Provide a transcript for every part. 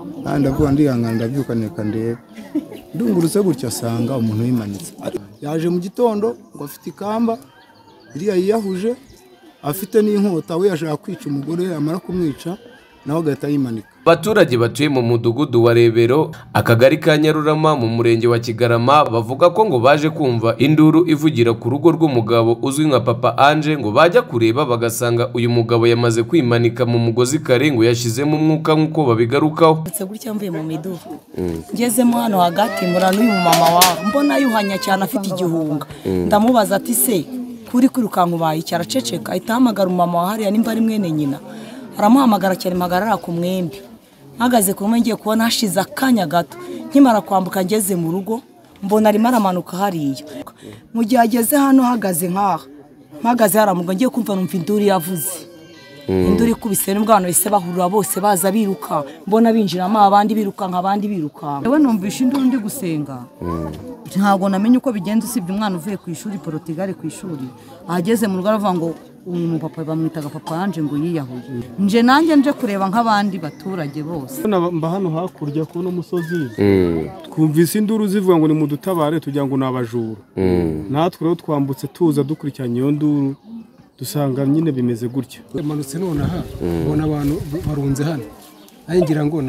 ndavuga ndihangana ndabyuka neka ndebe ndungurutse gutya asanga umuntu yimanitse yaje mu gitondo ngo afite ikamba iriya yiyahuje afite n'inkota we yashaka kwica umugore amara kumwica naho agahita yimanika. Abaturage batuye mu mudugudu wa Rebero akagari ka Nyarurama mu murenge wa Kigarama bavuga ko ngo baje kumva induru ivugira ku rugo rw'umugabo uzwi nka Papa Ange ngo bajya kureba bagasanga uyu mugabo yamaze kwimanika mu mugozi kare ngo yashizemo umwuka nk'uko babigarukaho. Gutya mvuye mu midugu ngezemo hano hagati murano uyu mama wawe mbona yuhanya cyane afite igihunga ndamubaza ati se kuri kwirukanka ubaye cyaraceceka ahita hamagara umama wa hariya nimba ari mwene nyina aramuhamagara cyane magarara ku mwembi mpagaze ku ngiye kubona hashize akanya gato nkimara kwambuka ngeze mu rugo mbona arimo aramanuka hariya mu gihe ageze hano hagaze nkaha mpagaze haramuga ngiye kumva numva induru yavuze induru ikubise n'ubwana wese bahurura bose baza biruka mbona binjiramo abandi biruka nk'abandi biruka yewe numvisha induru ndi gusenga ntago namenye uko bigenze usibye umwana uvuye ku ishuri Portugal ku ishuri ahageze mu rugo aravuga ngo uyu mupapa bamwitaga Papa Ange ngo yiyahuye nje nanjye nje kureba nk'abandi baturage bose mba hano hakurya kuno musozi twumvise induru zivuga ngo ni mu dutabare tugira ngo nabajura natwe rero twambutse tuza dukurikiranye iyo nduru dusanga nyine bimeze gutya manutse none aha ubona abantu barunze hano ngira ngo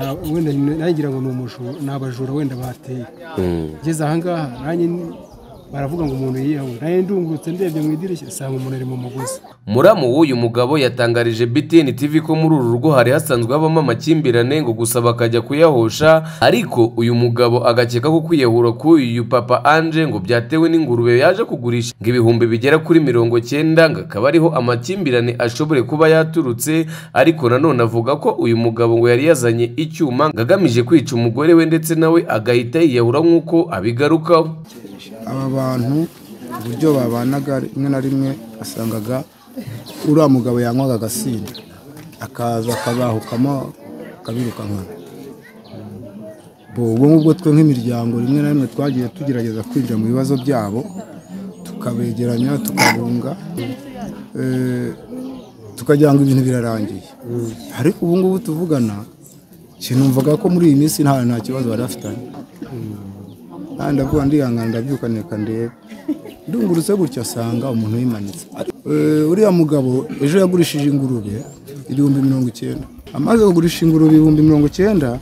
ni umujura nabajura wenda bateye ngeze aha ngaha nanjye baravuga ngo umuntu yiyahuye naye ndungurutse ndebye mu idirishya asanga umuntu ari mu mugozi. Muramu w'uyu mugabo yatangarije BTN TV ko muri uru rugo hari hasanzwe habamo amakimbirane ngo gusa bakajya kuyahosha ariko uyu mugabo agakeka ko kwiyahura k'uyu Papa Ange ngo byatewe n'ingurube yaje kugurisha ngo ibihumbi bigera kuri 90 ngo akaba ariho amakimbirane ashobore kuba yaturutse ariko nanone avuga ko uyu mugabo ngo yari yazanye icyuma ngo agamije kwica umugore we ndetse nawe agahita yiyahura nk'uko abigarukaho. Aba bantu uburyo babanaga rimwe na rimwe asangaga uriya mugabo yanywaga agasinda akaza akabahukamo akabirukankana. Ubwo ngubwo twe nk'imiryango rimwe na rimwe twagiye tugerageza kwinjira mu bibazo byabo tukabegeranya tukabunga tukagira ngo ibintu birarangiye ariko ubu ngubu tuvugana sinumvaga ko muri iyi minsi nta kibazo bari bafitanye. Ndavuga ndihangana ndabyuka neka ndebe ndungurutse gutya asanga umuntu yimanitse. Uriya mugabo ejo yagurishije ingurube 90. Amaze kugurisha ingurube 90,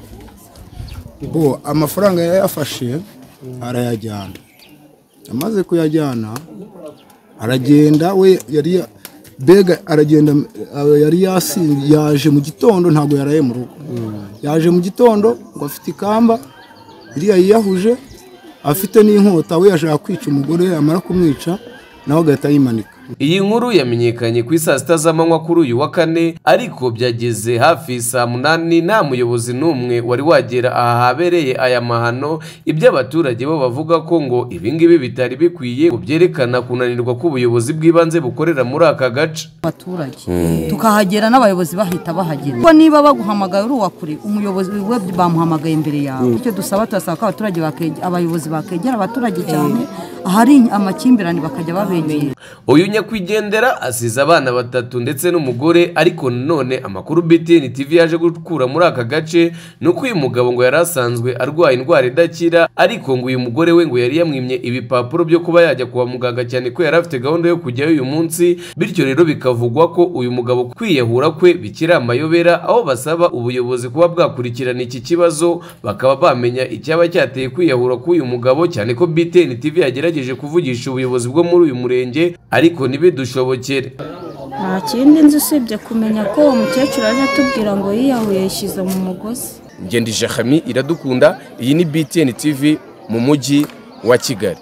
amafaranga yayafashe arayajyana. Amaze kuyajyana aragenda we yari bega aragenda yari yasinze yaje mu gitondo ntago yaraye mu rugo. Yaje mu gitondo ngo afite ikamba iriya yiyahuje afite n'inkota we yashaka kwica umugore amara kumwica naho agahita yimanika. Iyi nkuru yamenyekanye ku saa 6 z'amanywa kuri uyu wa kane ariko byageze hafi saa 8 nta muyobozi n'umwe wari wagera aha habereye aya mahano. Ibyo abaturage bo bavuga ko ngo ibingibi bitari bikwiye ngo byerekana kunanirwa k'ubuyobozi bw'ibanze bukorera muri aka gace. Abaturage tukahagera n'abayobozi bahita bahagera ko niba baguhamagaye uri wakure umuyobozi we bamuhamagaye imbere yawe. Icyo dusaba turasaba ko abayobozi bakegera abaturage cyane ahari amakimbirane bakajya babegera. Uyu nyakwigendera asize abana 3 ndetse n'umugore ariko none amakuru BTN TV yaje gukura muri aka gace nuko uyu mugabo ngo yarasanzwe arwaye indwara idakira ariko ngo uyu mugore we ngo yari yamwimye ibipapuro byo kuba yajya kwa muganga cyane ko yari afite gahunda yo kujyayo uyu munsi. Bityo rero bikavugwa ko uyu mugabo kwiyahura kwe bikira amayobera aho basaba ubuyobozi kuba bwakurikirana iki kibazo bakaba bamenya icyaba cyateye kwiyahura k'uyu mugabo cyane ko BTN TV yagerageje kuvugisha ubuyobozi bwo muri uyu murenge ariko nibidushobokere. Nta kindi nzi usibye kumenya ko uwo mukecuru aje atubwira ngo yiyahuye yishyize mu mugozi. Ngendije Khami Iradukunda, iyi ni BTN TV mu mujyi wa Kigali.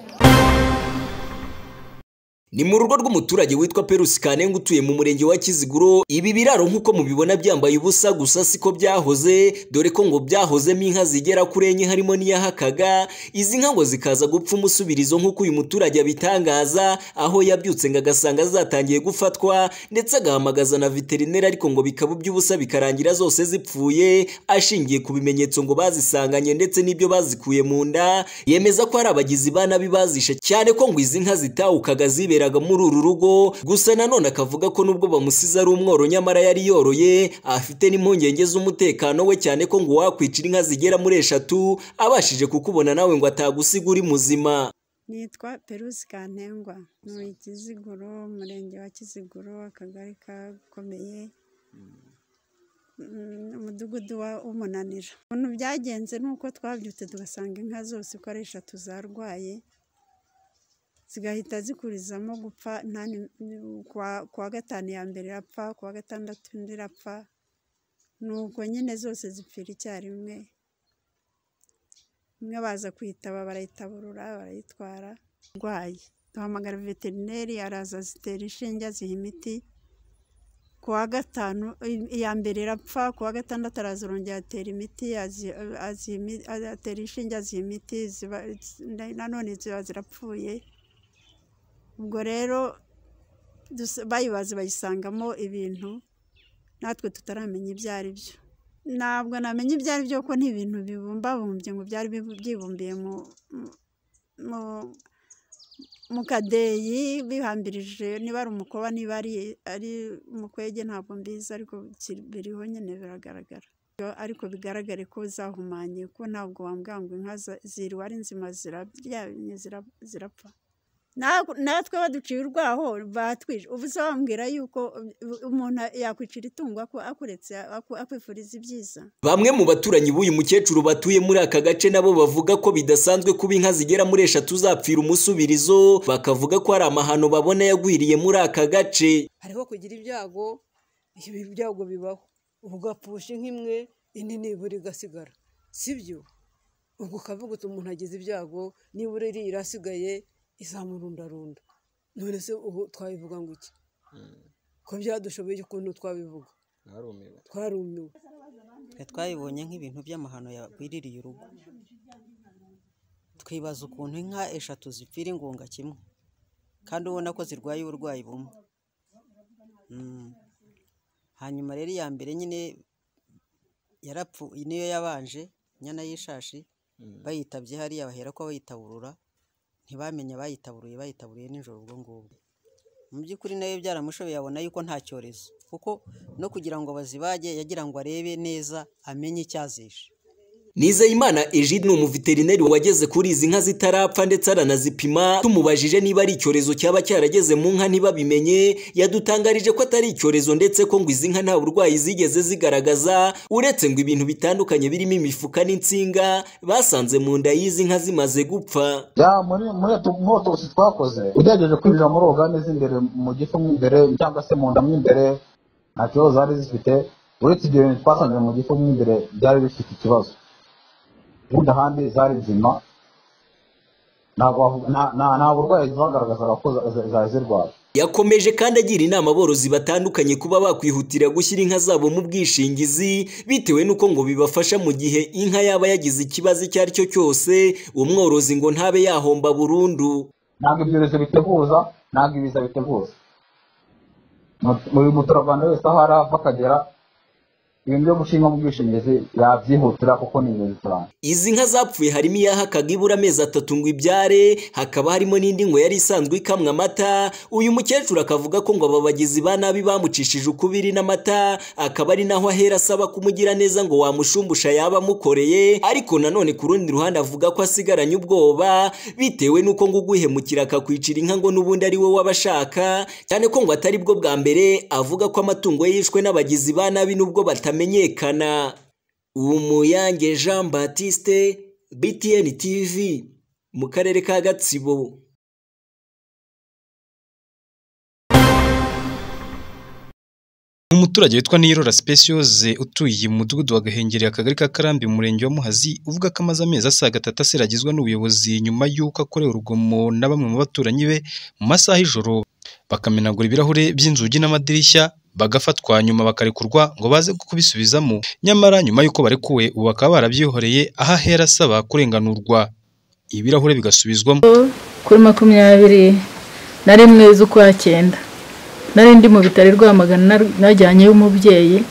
Ni mu rugo rw'umuturage witwa Perusi Kanenga utuye mu murenge wa Kiziguro. Ibi biraro nk'uko mubibona byambaye ubusa gusa siko byahoze, dore ko ngo byahozemo inka zigera kuri enye harimo n'iyahakaga. Izi nka ngo zikaza gupfa umusubirizo nk'uko uyu muturage abitangaza, aho yabyutse ngo agasanga zatangiye gufatwa ndetse agahamagaza na veterineri ariko ngo bikaba by'ubusa bikarangira zose zipfuye, ashingiye ku bimenyetso ngo bazisanganye ndetse n'ibyo bazikuye mu nda. Yemeza ko ari abagizi ba nabi bazishe cyane ko ngo izi nka zitawukaga zibera baberaga muri uru rugo. Gusa nanone akavuga ko nubwo bamusize ari umworo nyamara yari yoroye, afite n'impungenge z'umutekano we, cyane ko ngo wakwicira inka zigera muri 3 abashije kukubona nawe ngo atagusiga uri muzima. Nitwa Perusi Kantengwa, muri Kiziguro, umurenge wa Kiziguro, akagari kakomeye, umudugudu wa Umunanira. Ukuntu byagenze nuko twabyutse tugasanga inka zose uko ari 3 zarwaye, zigahita zikurizamo gupfa. Kuwa 5 ya mbere irapfa, kuwa 6 indi irapfa, nuko nyine zose zipfira icyarimwe. Imwe baza kwitaba barayitaburura barayitwara urwaye, duhamagara veterineri araza zitera inshinge aziha imiti. Kuwa 5 iya mbere irapfa, kuwa 6 araza arongera atera imiti, atera inshinge aziha imiti, nanone ziba zirapfuye. Ubwo rero bayibaze bayisangamo ibintu natwe tutaramenya ibyo ari byo. Ntabwo namenye ibyo ari byo ko n'ibintu bibumbabumbye ngo byari byibumbiye mu kadeyi bihambirije, niba ari umukoba niba ari umukwege ntabwo mbizi, ariko biriho nyine biragaragara. Ariko bigaragare ko zahumanye, ko ntabwo wambwira ngo inka ziriwe ari nzima zirapfa. Natwe baduciye urwaho batwije. Ubu se wambwira yuko umuntu yakwicira itungo akuretse akwifuriza ibyiza? Bamwe mu baturanyi b'uyu mukecuru batuye muri aka gace nabo bavuga ko bidasanzwe kuba inka zigera muri 3 zapfira umusubirizo, bakavuga ko ari amahano babona yagwiriye muri aka gace. Hariho kugira ibyago, ibi byago bibaho, ugapfusha nk'imwe indi nibura igasigara, sibyo? Ubwo ukavuga uti umuntu agize ibyago, nibura iri irasigaye izamurundarunda. None se ubu twabivuga ngo iki? Ko byadushoboye ukuntu twabivuga. Twarumiwe. Twayibonye nk'ibintu by'amahano yagwiririye urugo. Twibaza ukuntu inka 3 zipfira ingunga kimwe, kandi ubona ko zirwaye uburwayi bumwe. Hanyuma rero iya mbere nyine yarapfu, niyo yabanje nyana y'ishashi, bayitabye hariya bahera ko bayitaburura, ntibamenye bayitaburiye nijoro ubwo ngubwo. Mu by'ukuri nayo byaramushobeye abona yuko nta cyorezo, kuko no kugira ngo bazibage yagira ngo arebe neza amenye icyazishe. Nizeyimana Egide ni umuveterineri wageze kuri izi nka zitarapfa ndetse aranazipima. Tumubajije niba ari icyorezo cyaba cyarageze mu nka ntibabimenye, yadutangarije ko atari icyorezo ndetse ko ngo izi nka nta burwayi zigeze zigaragaza, uretse ngo ibintu bitandukanye birimo imifuka n'insinga basanze mu nda y'izi nka zimaze gupfa. Muri autopsy twakoze, ugerageje kwinjira muri organe z'imbere mu gifu imbere cyangwa se mu nda imbere, nta kibazo zari zifite, uretse ibyo bintu twasanze mu gifu imbere byari bifite ikibazo. Ubundi ahandi zari nzima, nta burwayi zagaragazaga ko zari zirwaye. Yakomeje kandi agira inama aborozi batandukanye kuba bakwihutira gushyira inka zabo mu bwishingizi, bitewe n'uko ngo bibafasha mu gihe inka yaba yagize ikibazo icyo ari cyo cyose, umworozi ngo ntabe yahomba burundu. Ntabwo ibyorezo biteguza, ntabwo ibiza biteguza. Buri muturarwanda wese aho ari ava akagera, ibintu byo gushinga mu bwishingizi yabyihutira kuko ni ingenzi cyane. Izi nka zapfuye harimo iyahakaga ibura amezi 3 ngo ibyare, hakaba harimo n'indi ngo yari isanzwe ikamwa amata. Uyu mukecuru akavuga ko ngo aba bagizi ba nabi bamucishije ukubiri n'amata, akaba ari naho ahera asaba kumugira neza ngo wamushumbusha yaba amukoreye, ariko nanone ku rundi ruhande avuga ko asigaranye ubwoba bitewe n'uko ngo uguhemukira akakwicira inka ngo n'ubundi ari we wabashaka, cyane ko ngo atari bwo bwa mbere avuga ko amatungo yishwe n'abagizi ba nabi nubwo batamenyekana. Umuyange Jean Baptiste, BTN TV, mu karere ka Gatsibo. Umuturage witwa Niyirora Speciose utuye mu mudugudu wa Gahengeri akagari ka Karambi mu murenge wa Muhazi, uvuga ko amaze amezi asaga 3 aseragizwa n'ubuyobozi nyuma y'uko akorewe urugomo na bamwe mu baturanyi be mu masaha y'ijoro, bakamenagura ibirahure by'inzugi n'amadirishya, bagafatwa nyuma bakarekurwa ngo baze kubisubizamo. Nyamara nyuma y'uko barekuwe ubu bakaba barabyihoreye, aho ahera asaba kurenganurwa ibirahure bigasubizwamo. Kuri 21 z'ukwa 9 nari ndi mu bitaro Rwamagana najyanye y'umubyeyi,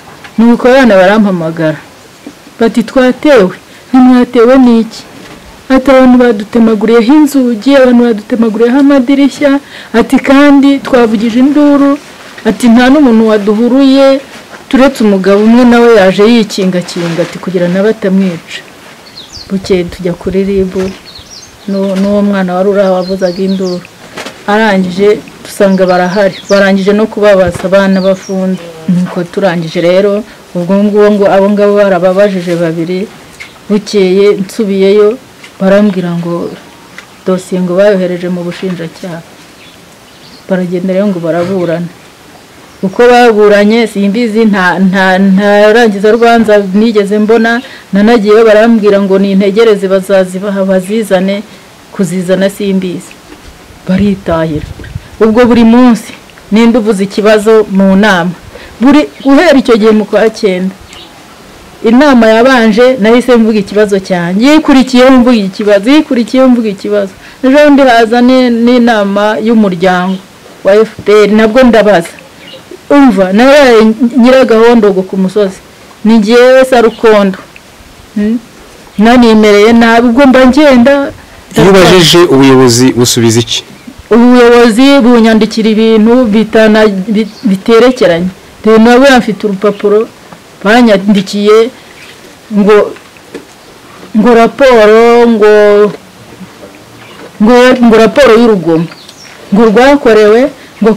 nuko abana barampamagara bati twatewe. Ntimwatewe n'iki? ati abantu badutemaguriyeho inzugi, abantu badutemaguriyeho amadirishya, ati kandi twavugije induru, ati nta n'umuntu waduhuruye turetse umugabo umwe nawe yaje yikingakinga ati kugira na batamwica. Bukeye tujya kuri RIB n'uwo mwana wari uraho wavuzaga induru, arangije dusanga barahari, barangije no kubabaza abana bafunze. Nuko turangije rero ubwo ngo abo ngabo barababajije babiri. Bukeye nsubiyeyo barambwira ngo dosiye ngo bayohereje mu bushinjacyaha, baragenda rero ngo baraburana. Uko baburanye simbizi, nta rangiza rwanza nigeze mbona, nanagiyeyo barambwira ngo nintegereze bazazibaha bazizane, kuzizana simbizi, baritahira. Ubwo buri munsi ninde uvuze ikibazo mu nama, guhera icyo gihe mu kwa 9 inama yabanje nahise mvuga ikibazo cyanjye, yikurikiyeho mvuga ikibazo, ejo ndi haza n'inama y'umuryango wa FPR nabwo ndabaza. Umva nawe Nyiragahondogo ku musozi ni ngiye Sarukondo, nanimereye nabi, ubwo mba ngenda. Yubajije ubuyobozi busubiza iki? Ubuyobozi bunyandikira ibintu biterekeranye. Rero nawe afite urupapuro banyandikiye ngo raporo ngo raporo y'urugomo ngo rwakorewe ngo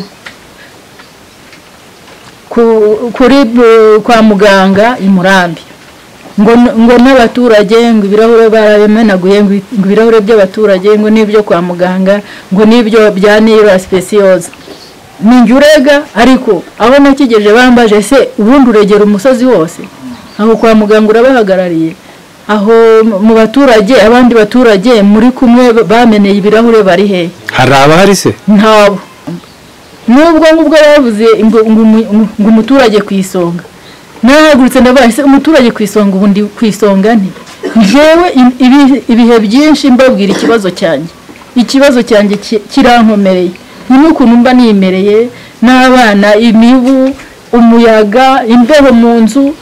kuri kwa muganga i Murambi, ngo n'abaturage ngo ibirahure barabimenaguye, ngo ibirahure by'abaturage ngo n'ibyo kwa muganga ngo n'ibyo bya Nira Speciosa. Ninjye urega, ariko abo nakigeje bambaje se ubundi uregera umusozi wose, aho kwa muganga urabahagarariye, aho mu baturage abandi baturage muri kumwe bameneye ibirahure bari he? Hari abahari se? Ntabo. Nubwo ngubwo yavuze ngo umuturage kwisonga, nahagurutse ndabaye se umuturage kwisonga, ubundi kwisonga nti jewe ibihe byinshi mbabwira ikibazo cyanjye kirankomereye, n'ukuntu mba nimereye n'abana, imibu, umuyaga, imbeho mu nzu.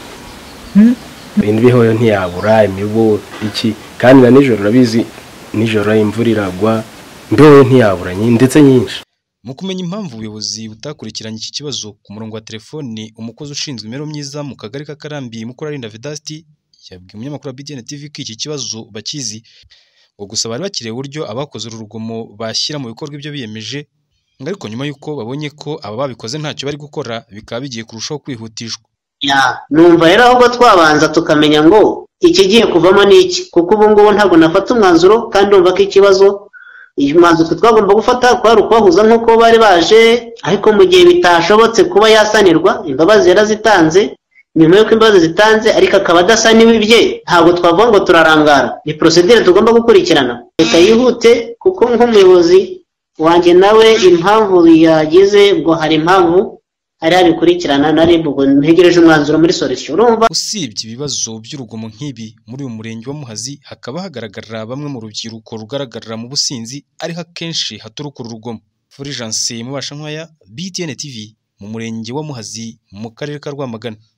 Imbeho yo ntiyabura, imibu iki, kandi na nijoro urabizi nijoro imvura iragwa, imbeho ntiyabura ndetse nyinshi. Mu kumenya impamvu ubuyobozi butakurikiranye iki kibazo, ku murongo wa telefoni umukozi ushinzwe imibereho myiza mu kagari ka Karambi Mukurarinda Vedasti yabwiye umunyamakuru wa BTN TV ko iki kibazo bakizi, ngo gusa bari bakiriye uburyo abakoze urugomo bashyira mu bikorwa ibyo biyemeje, ngo ariko nyuma y'uko babonye ko aba babikoze ntacyo bari gukora, bikaba bigiye kurushaho kwihutishwa. Numva rero ahubwo twabanza tukamenya ngo ikigiye kuvamo n'iki, kuko ubu ngubu ntabwo nafata umwanzuro, kandi umva ko ikibazo umwanzuro twagomba gufata kwari ukubahuza nk'uko bari baje, ariko mu gihe bitashobotse kuba yasanirwa, imbabazi yarazitanze, nyuma y'uko imbabazi zitanze ariko akaba adasaniwe ibye, ntabwo twavuga ngo turarangara, ni procedure tugomba gukurikirana. Leta yihute, kuko nk'umuyobozi wanjye nawe impamvu yagize ngo hari impamvu ari abikurikirana na RIB, ubwo ntegereje umwanzuro muri solution. Urumva, usibye ibibazo by'urugomo nk'ibi muri uyu murenge wa Muhazi, hakaba hagaragara bamwe mu rubyiruko rugaragarira mu businzi, ariho akenshi haturuka urugomo. Fulgence Mubashankwaya, BTN TV, mu murenge wa Muhazi mu karere ka Rwamagana.